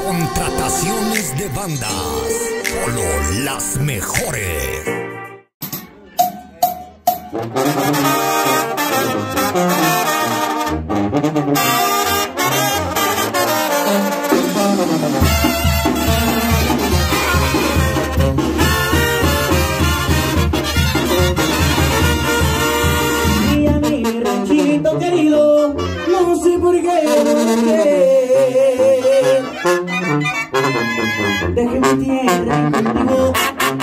Contrataciones de bandas, solo las mejores. Y a mi ranchito querido, no sé por qué. Dejé mi tierra y contigo,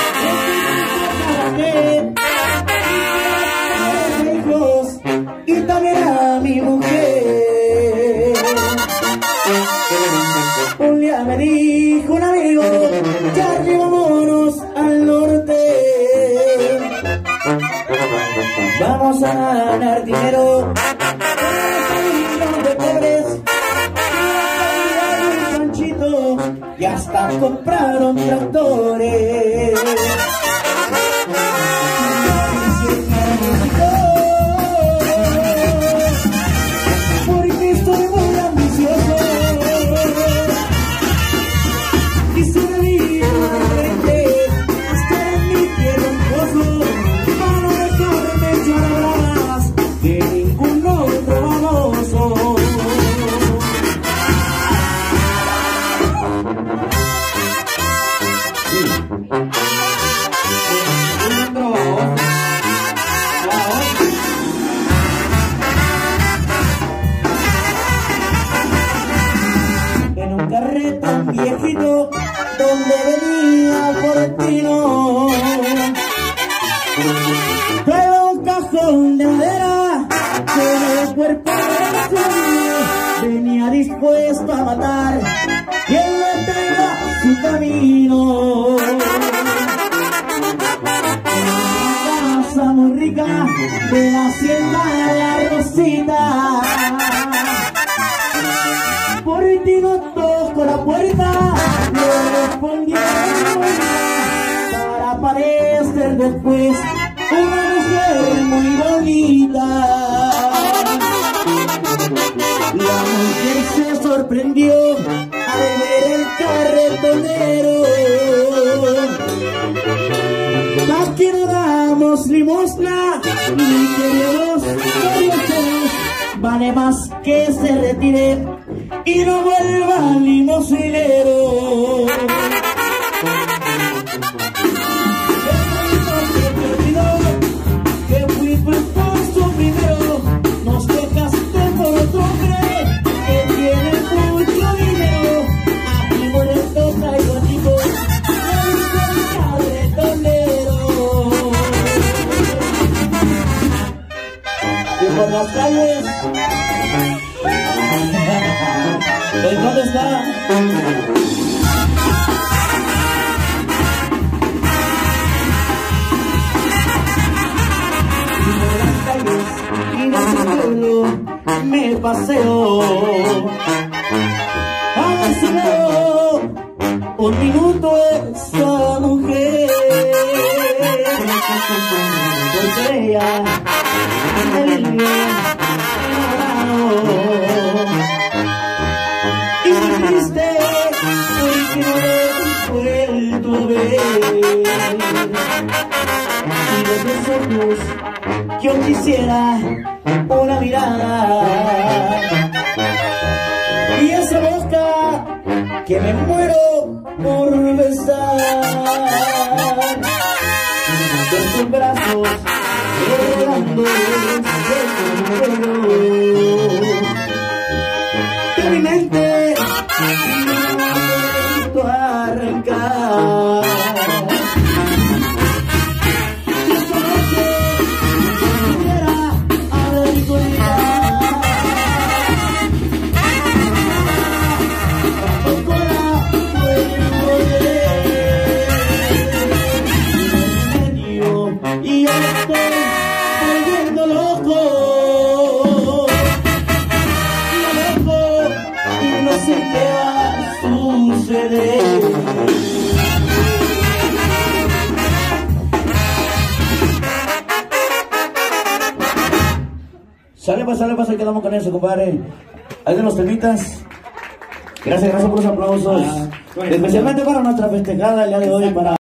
hijos y también a mi mujer. Un día me dijo un amigo, ya llevámonos al norte. Vamos a ganar dinero de pobres y hasta compraron tractores. Porque estoy muy ambicioso y si me vivo de frente, estar en mi tierra un pozo para no dejarme echar más de ningún otro baboso. En un carreta viejito donde venía Fortino, trae un cajón de madera con el cuerpo de sueño, venía dispuesto a matar quien le tenga su camino. Una casa muy rica de la hacienda La Rosita, Fortino tocó la puerta, le respondieron para aparecer después una mujer muy bonita. La mujer se sorprendió al ver el carretonero. Aquí no damos limosna ni queremos cariños, vale más que se retire y no vuelva limosnero. Que fui tu esposo primero, nos dejaste por otro hombre que tiene mucho dinero. Aquí molesto traigo a tipo el carretonero. Y por las calles, ¿dónde está? Y en el pueblo me paseo a ver si veo un minuto esa mujer. Porque ella me vive enamorado y muy triste porque no he vuelto a ver. Y de mis ojos yo quisiera una mirada y esa boca que me muero por besar, con tus brazos regalándoles el cuero de mi mente no puedo arrancar. Y yo estoy volviendo loco, y no sé qué va a suceder. Sale pues, ahí quedamos con eso, compadre. Ahí de los temitas. Gracias por los aplausos. Especialmente para nuestra festejada el día de hoy, para